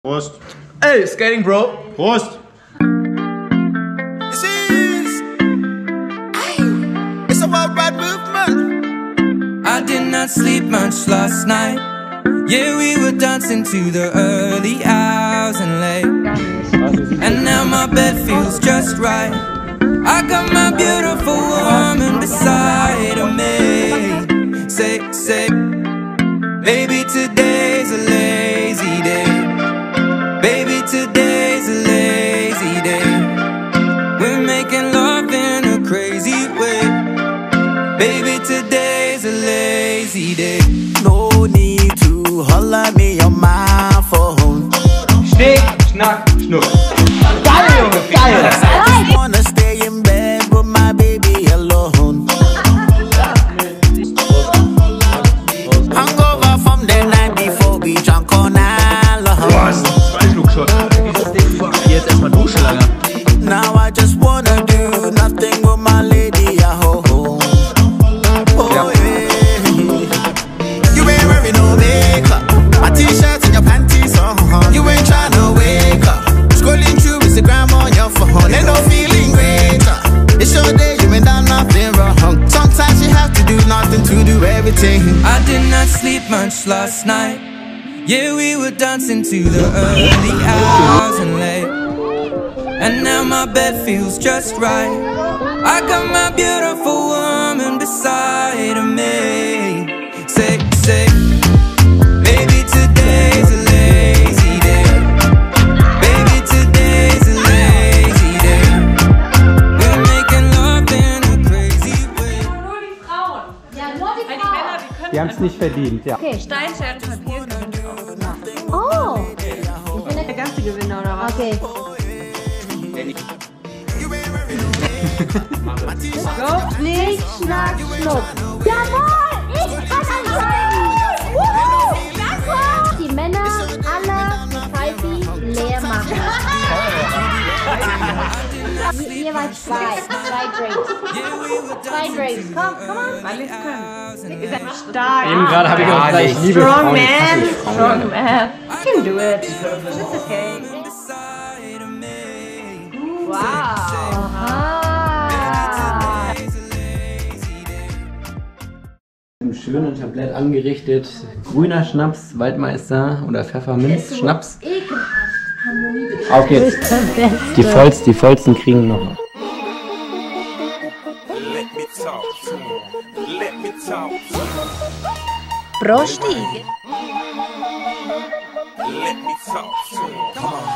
Prost. Ey, Skating Bro. Prost. It's a worldwide movement. I did not sleep much last night. Yeah, we were dancing to the early hours and late. And now my bed feels just right. I got my beautiful woman beside of me. Say, baby, today's a lazy day. Baby, today's a lazy day. We're making love in a crazy way. Baby, today's a lazy day. No need to holler me on my phone. Schnick, schnack, schnuck. Geil, Junge, geil. I just wanna stay in bed with my baby alone. Hangover from the night before we drunk on alcohol. Zwei Schluckshot. Jetzt erstmal duschen, Alter. Now I just wanna do nothing with my lady at home. Oh yeah. You ain't wearing no makeup, my t-shirts and your panties on. You ain't tryna wake up, scrolling through Instagram on your phone. Ain't no feeling greater. It's your day, you ain't done nothing wrong. Sometimes you have to do nothing to do everything. I did not sleep much last night. Yeah, we were dancing to the early hours and late. And now my bed feels just right. I got my beautiful woman beside of me. Say, baby, today's a lazy day. Baby, today's a lazy day. We're making love in a crazy way. Nur die Frauen. Ja, nur die Weil die Frauen. Männer, die können Die haben es nicht verdient, ja. Okay. Stein, Schere, Papier gewinnen auch. Oh. Ich bin Der ganze Gewinner oder was? Okay. Go. Schnick, schnack, schnuck. Jawohl! Ich kann entscheiden! Wuhu! Danke! Die Männer alle die Pfeifi leer machen. Jeweils zwei Grapes. Zwei Grapes. Komm on. Weil wir es können. Ihr seid stark. Eben gerade habe ich auch gesagt, ich liebe Strong Frauen. man. Strong man. You can do it. It's okay. Wow. Ah. Im schönen Tablett angerichtet. Grüner Schnaps, Waldmeister oder Pfefferminz, Schnaps. Okay, die vollsten kriegen noch. Let me talk to him. Let me talk to him. Prosti. Let me talk to him. Come on.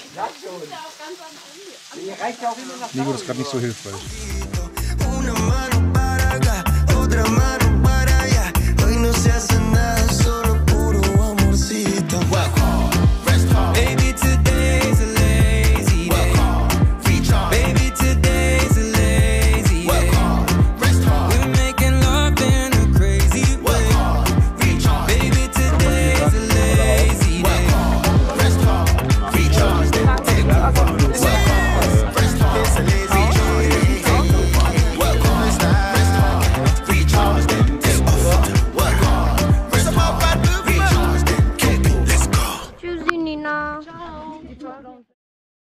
Nico, das ist gerade nicht so hilfreich.